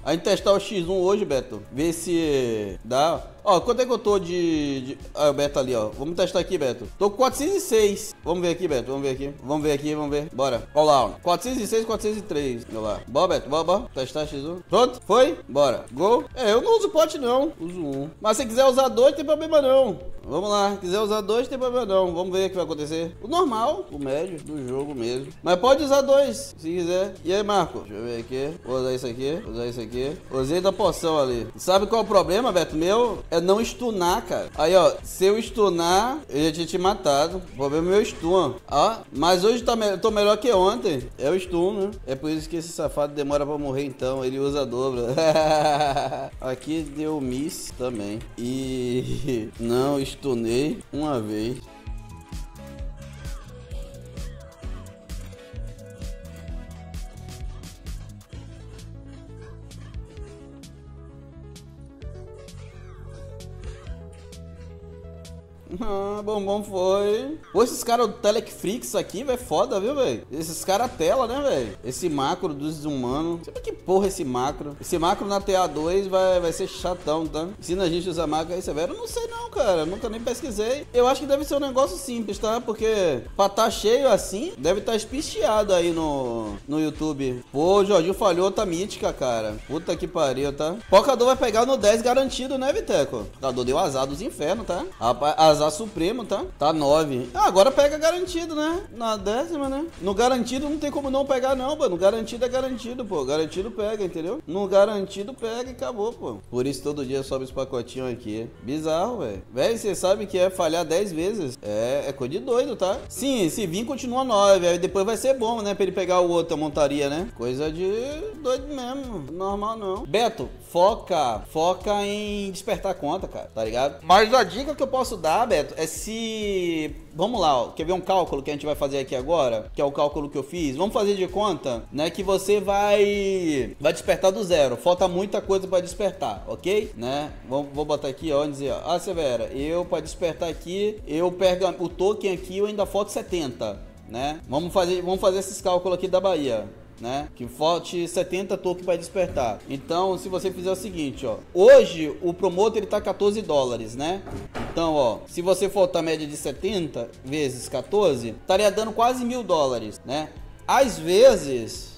A gente testar o X1 hoje, Beto. Ver se dá. Ó, quanto é que eu tô Ah, o Beto ali, ó. Vamos testar aqui, Beto. Tô com 406. Vamos ver aqui, Beto. Vamos ver aqui. Vamos ver aqui, vamos ver. Bora. Olha lá, ó. 406, 403. Olha lá. Bora, Beto. Bora. Testar X1. Pronto? Foi? Bora. Gol. Eu não uso pote, não. Uso um. Mas se quiser usar dois, tem problema não. Vamos lá. Se quiser usar dois, tem problema não. Vamos ver o que vai acontecer. O normal, o médio do jogo mesmo. Mas pode usar dois, se quiser. E aí, Marco? Deixa eu ver aqui. Vou usar isso aqui. Usar isso aqui. Usei da poção ali. Sabe qual é o problema, Beto? Meu é não stunar, cara. Aí, ó. Se eu stunar, eu já tinha te matado. O problema é meu stun. Ó. Mas hoje tô melhor que ontem. É o stun, né? É por isso que esse safado demora pra morrer, então. Ele usa dobro. Aqui deu miss também. E não stunei uma vez. Ah, bom foi. Pô, esses caras do Telefrix aqui, velho, foda, viu, velho? Esses caras tela, né, velho? Esse macro dos humanos. Sabe que porra esse macro? Esse macro na TA2 vai ser chatão, tá? Ensina a gente a usar macro aí, severo. Eu não sei não, cara. Nunca nem pesquisei. Eu acho que deve ser um negócio simples, tá? Porque pra tá cheio assim, deve tá espicheado aí no YouTube. Pô, o Jorginho falhou outra mítica, cara. Puta que pariu, tá? Pocador vai pegar no 10 garantido, né, Viteco? Pocador deu azar dos infernos, tá? Rapaz, azar supremo, tá? Tá 9. Ah, agora pega garantido, né? Na 10ª, né? No garantido não tem como não pegar, não, pô. No garantido é garantido, pô. Garantido pega, entendeu? No garantido pega e acabou, pô. Por isso todo dia sobe os pacotinhos aqui. Bizarro, velho. Velho, você sabe que é falhar 10 vezes. É coisa de doido, tá? Sim, se vir continua 9. Aí depois vai ser bom, né? Pra ele pegar o outro, a montaria, né? Coisa de doido mesmo. Normal não. Beto, foca em despertar a conta, cara. Tá ligado? Mas a dica que eu posso dar, Beto, é se... Vamos lá, ó. Quer ver um cálculo que a gente vai fazer aqui agora? Que é o cálculo que eu fiz. Vamos fazer de conta, né? Que você vai despertar do zero. Falta muita coisa pra despertar, ok? Né? Vou botar aqui, ó. Dizer, ó. Ah, Severa, eu pra despertar aqui, eu pego o token aqui, eu ainda falta 70, né? Vamos fazer esses cálculos aqui da Bahia, né? Que falte 70 tokens para despertar. Então, se você fizer o seguinte, ó. Hoje, o promotor ele tá 14 dólares, né? Então, ó. Se você faltar a média de 70 vezes 14, estaria dando quase 1.000 dólares, né? Às vezes,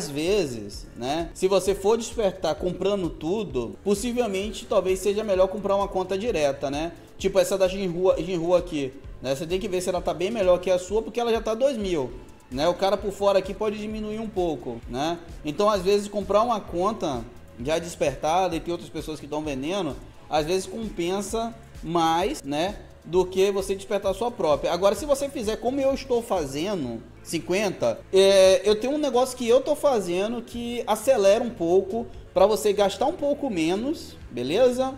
né? Se você for despertar comprando tudo, possivelmente, talvez seja melhor comprar uma conta direta, né? Tipo essa da Jinru aqui, né? Você tem que ver se ela tá bem melhor que a sua, porque ela já tá 2.000. Né, o cara por fora aqui pode diminuir um pouco, né? Então, às vezes, comprar uma conta já despertada e tem outras pessoas que estão vendendo, às vezes compensa mais, né? Do que você despertar a sua própria. Agora, se você fizer como eu estou fazendo, 50, eu tenho um negócio que eu estou fazendo que acelera um pouco para você gastar um pouco menos, beleza?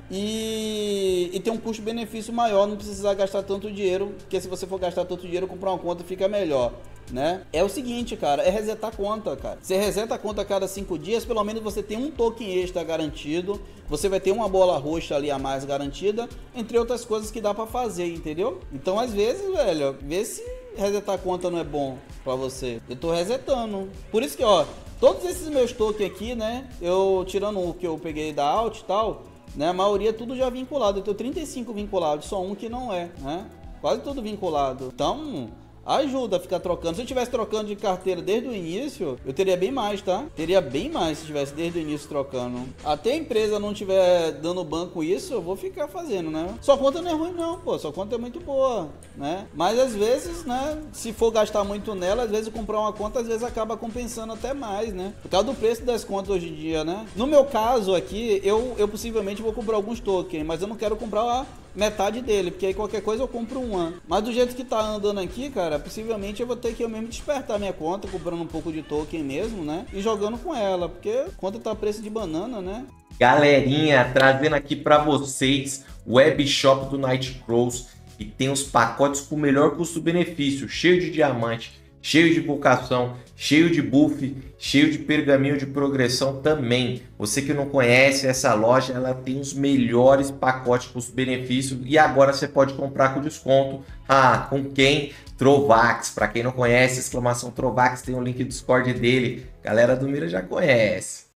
E ter um custo-benefício maior, não precisar gastar tanto dinheiro, porque se você for gastar tanto dinheiro, comprar uma conta fica melhor, né? É o seguinte, cara, é resetar a conta, cara. Você reseta a conta a cada 5 dias, pelo menos você tem um token extra garantido, você vai ter uma bola roxa ali a mais garantida, entre outras coisas que dá pra fazer, entendeu? Então, às vezes, velho, vê se resetar a conta não é bom pra você. Eu tô resetando. Por isso que, ó, todos esses meus tokens aqui, né, eu tirando o que eu peguei da Alt e tal, né, a maioria tudo já vinculado. Eu tenho 35 vinculados, só um que não é, né? Quase tudo vinculado. Então, ajuda a ficar trocando. Se eu estivesse trocando de carteira desde o início, eu teria bem mais, tá? Teria bem mais se estivesse desde o início trocando. Até a empresa não estiver dando ban com isso, eu vou ficar fazendo, né? Sua conta não é ruim não, pô. Sua conta é muito boa, né? Mas às vezes, né? Se for gastar muito nela, às vezes comprar uma conta, às vezes acaba compensando até mais, né? Por causa do preço das contas hoje em dia, né? No meu caso aqui, eu possivelmente vou comprar alguns tokens, mas eu não quero comprar metade dele, porque aí qualquer coisa eu compro uma. Mas do jeito que tá andando aqui, cara, possivelmente eu vou ter que eu mesmo despertar minha conta, comprando um pouco de token mesmo, né? E jogando com ela, porque a conta tá a preço de banana, né? Galerinha, trazendo aqui para vocês o webshop do Nightcrawls, que tem os pacotes com o melhor custo-benefício, cheio de diamante, cheio de invocação, cheio de buff, cheio de pergaminho de progressão também. Você que não conhece essa loja, ela tem os melhores pacotes custo-benefício e agora você pode comprar com desconto. Ah, com quem? Trovax. Para quem não conhece, exclamação Trovax, tem o link do Discord dele. Galera do Mira já conhece.